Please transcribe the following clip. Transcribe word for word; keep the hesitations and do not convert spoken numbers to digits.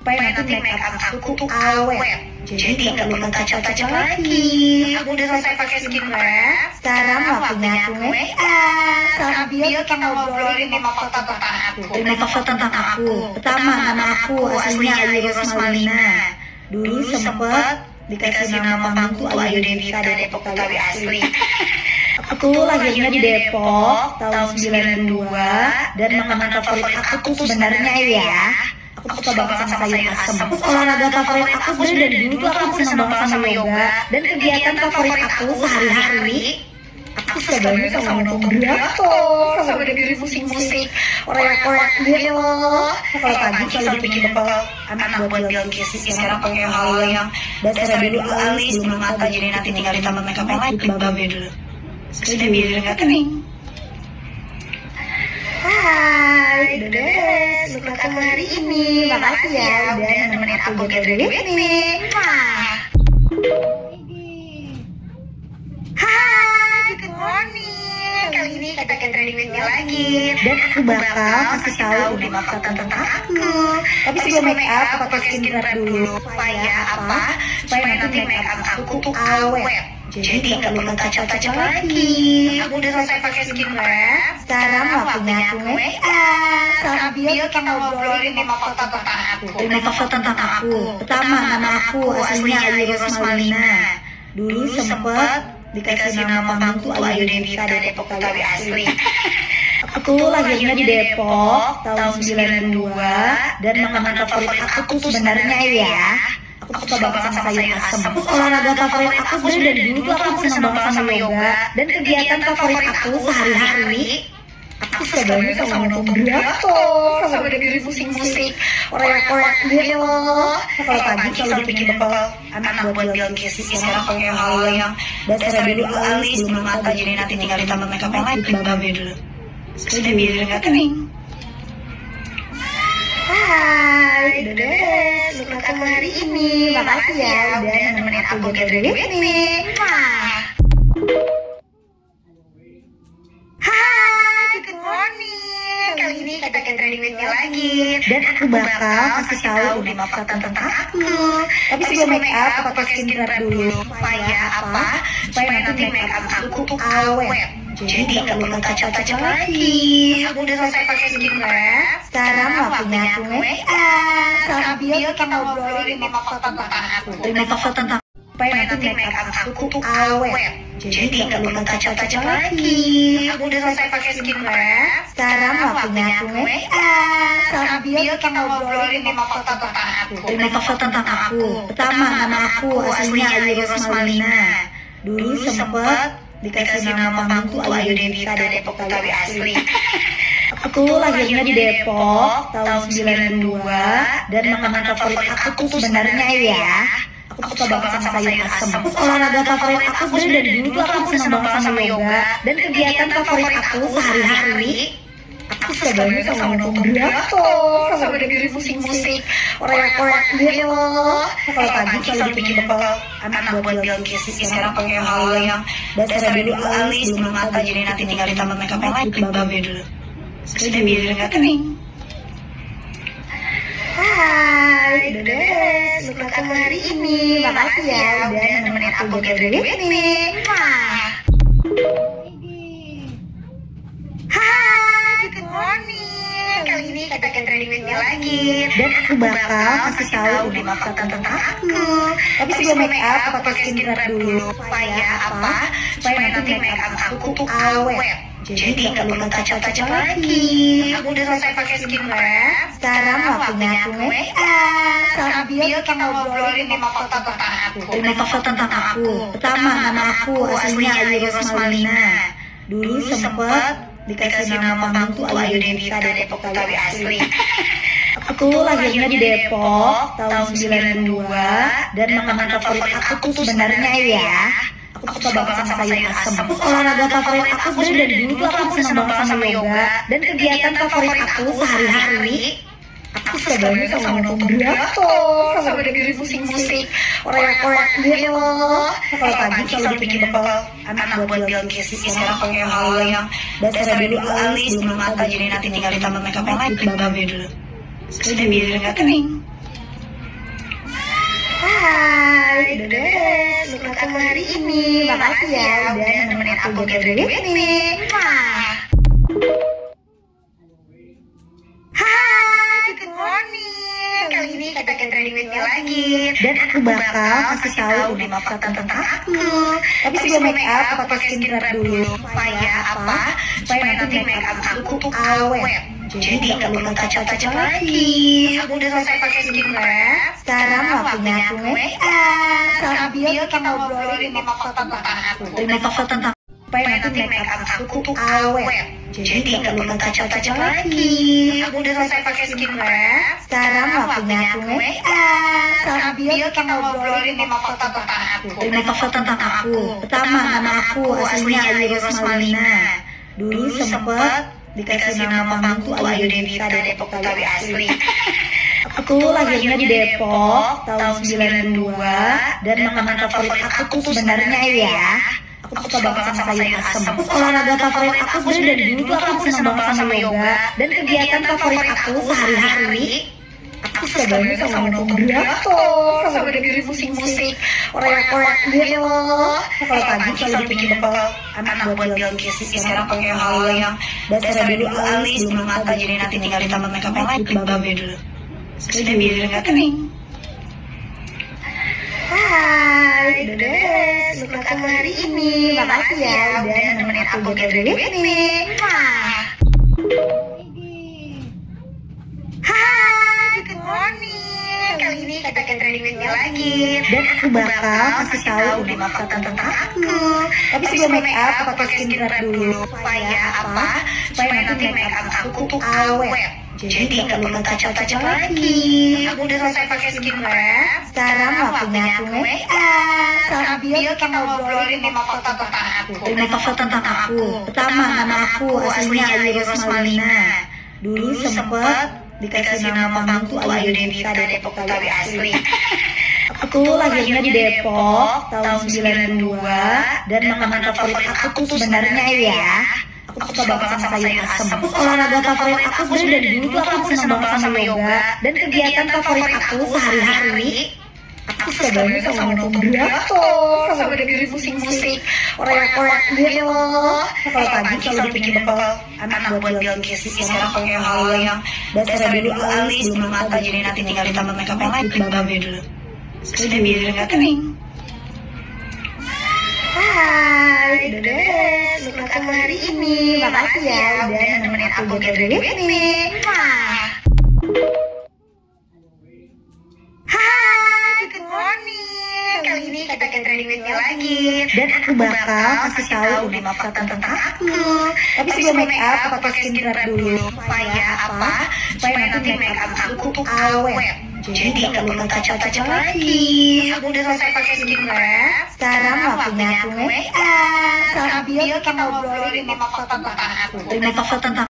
supaya nanti make up aku tuh awet. Jadi nggak perlu touch-up lagi. Aku udah selesai pakai skincare. Sekarang waktunya aku make up. Sambil kita ngobrolin lima fakta tentang aku. Lima fakta tentang aku. Pertama, nama aku aslinya Ayu Rosmalina. Dulu sempet dikasih nama panggung tuh Ayu Devita Depok Betawi asli. Aku tuh lahirnya di Depok tahun sembilan puluh dua. Dan makanan favorit aku tuh sebenarnya ya, aku suka banget sama sayur asem. Terus olahraga favorit aku sebenarnya dari dulu tuh aku senang banget sama yoga. Dan kegiatan favorit aku sehari-hari, aku suka banget sama nonton drakor, sama dengerin musik-musik Korea-Korea gitu loh. Kalau pagi selalu bikin bekal anak buat Bilkis. Sekarang pakai hal yang dasar dulu alis belum mata, jadi nanti tinggal ditambah makeup yang lain, lip balmnya dulu. Sudah biar nggak kering. Hai, udah beres look aku hari ini. Makasih ya udah nemenin aku get ready with me. Hai, good morning. Kali ini kita get ready with me lagi. Dan aku bakal kasih tahu lima fakta tentang aku. Tapi sebelum make up, aku pakai skincare dulu. Supaya apa? Supaya nanti make up aku tuh awet. Jadi nggak perlu touch-up lagi. Aku udah selesai pakai skincare. Sekarang waktunya aku make up. Sambil kita ngobrolin lima fakta tentang aku. Lima fakta tentang aku. Pertama, nama aku aslinya Ayu Rosmalina. Dulu sempet dikasih nama panggung tuh Ayu Devita Depok Betawi asli. Aku tuh lahirnya di Depok tahun sembilan puluh dua. Dan makanan favorit aku tuh sebenarnya ya, aku suka banget sama sayur asem. Terus olahraga favorit aku sebenarnya dari dulu tuh aku senang banget sama yoga. Dan kegiatan favorit aku sehari-hari, aku suka banget sama nonton drakor, sama dengerin musik-musik Korea-Korea gitu loh. Kalau pagi selalu bikin bekal anak buat Bilkis. Sekarang pakai hal yang dasar dulu alis belum mata, jadi nanti tinggal ditambah makeup yang lain, lip balmnya dulu. Sudah biar nggak kering. Hai, udah beres look aku hari ini. Makasih ya udah nemenin aku get ready with me. Hai, good morning. Kali ini kita get ready with me lagi. Dan aku bakal kasih tahu lima fakta tentang aku. Tapi sebelum make up, aku pakai skincare dulu. Supaya apa? Supaya nanti make up aku tuh awet. Jadi nggak perlu touch-up lagi. Aku udah selesai pakai skincare. Sekarang waktunya aku make up. Sambil kita ngobrolin lima fakta tentang aku. Lima fakta tentang supaya nanti make up aku tuh awet. Jadi nggak perlu touch-up lagi. Aku udah selesai pakai skincare. Sekarang waktunya aku make up. Sambil kita ngobrolin lima fakta tentang aku. Lima fakta tentang aku. Pertama, nama aku aslinya Ayu Rosmalina. Dulu sempet dikasih nama panggung tuh Ayu Devita Depok Betawi asli. Aku tuh lahirnya di Depok tahun sembilan puluh dua. Dan makanan favorit aku tuh sebenarnya ya, aku suka banget sama sayur asem. Terus olahraga favorit aku sebenarnya dari dulu tuh aku senang banget sama yoga. Dan kegiatan favorit aku sehari-hari, aku suka banget sama nonton drakor, sama dengerin musik-musik Korea-Korea gitu loh. Kalau pagi selalu bikin bekal anak buat Bilkis. Sekarang pakai hal yang dasar dulu alis belum mata, jadi nanti tinggal ditambah makeup yang lain, lip balmnya dulu. Sudah biar nggak kering. Hai, udah beres look aku hari ini. Makasih ya udah nemenin aku get ready with me. Hai, good morning. Kali ini kita get ready with me lagi. Dan aku bakal kasih tahu lima fakta tentang aku. Tapi sebelum make up, aku pakai skincare dulu. Supaya apa? Supaya nanti make up aku tuh awet. Jadi nggak perlu touch-up lagi. Aku udah selesai pakai skincare. Sekarang waktunya aku make up. Sambil kita ngobrolin lima fakta tentang aku. Lima fakta tentang aku. Pertama, nama aku aslinya Ayu Rosmalina. Dulu sempet dikasih nama panggung tuh Ayu Devita Depok Betawi asli. Aku tuh lahirnya di Depok tahun sembilan puluh dua. Dan makanan favorit aku tuh sebenarnya ya, aku suka banget sama sayur asem. Terus olahraga favorit aku sebenarnya dari dulu tuh aku senang banget sama yoga. Dan kegiatan favorit aku sehari-hari, aku suka banget sama nonton drakor, sama dengerin musik-musik Korea-Korea gitu loh. Kalau pagi selalu bikin bekal anak buat Bilkis. Sekarang pakai hal yang dasar dulu alis belum mata, jadi nanti tinggal ditambah makeup yang lain, lip balmnya dulu. Sudah biar nggak kering. Hai, udah beres look aku hari ini. Makasih ya udah nemenin aku get ready with me. Hai, good morning. Kali ini kita get ready with me lagi. Dan aku bakal kasih tahu lima fakta tentang aku. Tapi sebelum make up, aku pakai skincare dulu. Supaya apa? Supaya nanti make up aku tuh awet. Jadi nggak perlu touch-up lagi. Aku udah selesai pakai skincare. Sekarang waktunya aku make up. Sambil kita ngobrolin lima fakta tentang aku. Lima fakta tentang supaya nanti make up aku tuh awet. Jadi nggak perlu touch-up lagi. Aku udah selesai pakai skincare. Sekarang waktunya aku make up. Sambil kita ngobrolin lima fakta tentang aku. Lima fakta tentang aku. Pertama, nama aku aslinya Ayu Rosmalina. Dulu sempet dikasih nama panggung tuh Ayu Devita Depok Betawi asli. Aku tuh lahirnya di Depok tahun sembilan dua dan makanan favorit aku tuh sebenarnya ya, aku suka banget sama sayur asem. Terus olahraga favorit aku sebenarnya dari dulu tuh aku seneng banget sama yoga, dan kegiatan favorit aku sehari-hari aku suka banget sama nonton drakor, sama dengerin musik-musik korea-korea gitu loh. Kalau pagi selalu bikin bekal anak buat Bilkis. Sekarang pakai hal yang dasar dulu alis belum mata, jadi nanti tinggal ditambah makeup yang lain, klik babe dulu. Sudah biar nggak kering. Hai, udah beres look aku hari ini. Makasih ya udah nemenin aku get ready with me. Hai, good morning. Kali ini kita get ready with me lagi. Dan aku bakal kasih tahu lima fakta tentang aku. Tapi sebelum make up, aku pakai skincare dulu. Supaya apa? Supaya nanti make up aku tuh awet. Jadi nggak perlu touch-up lagi. Aku udah selesai pakai skincare. Sekarang waktunya aku make up. Sambil kita ngobrolin lima fakta tentang aku. Lima fakta tentang aku. Pertama, nama aku aslinya Ayu Rosmalina. Dulu sempet dikasih nama panggung tuh Ayu Devita Depok Betawi asli. Aku tuh lahirnya di Depok tahun sembilan dua dan makanan favorit aku tuh sebenarnya ya, aku suka banget sama sayur asem. Terus olahraga favorit aku sebenarnya dari dulu tuh aku seneng banget sama yoga, dan kegiatan favorit aku sehari-hari aku suka banget sama nonton drakor, sama dengerin musik-musik korea-korea gitu loh. Kalau pagi selalu bikin bekal anak buat Bilkis. Sekarang pakai hal yang dasar dulu alis belum mata, jadi nanti tinggal ditambah makeup yang lain, klik babe dulu. Sudah biar nggak kering. Hai, udah beres look aku hari ini. Makasih ya udah nemenin aku get ready with me. Hai, good morning. Kali ini kita get ready with me lagi. Dan aku bakal kasih tahu lima fakta tentang aku. Tapi sebelum make up, aku pakai skincare dulu. Supaya apa? Supaya nanti make up aku tuh awet. Jadi nggak perlu touch-up lagi. Aku udah selesai pakai skincare. Sekarang waktunya aku make up. Sambil kita ngobrolin lima fakta tentang aku. Lima fakta tentang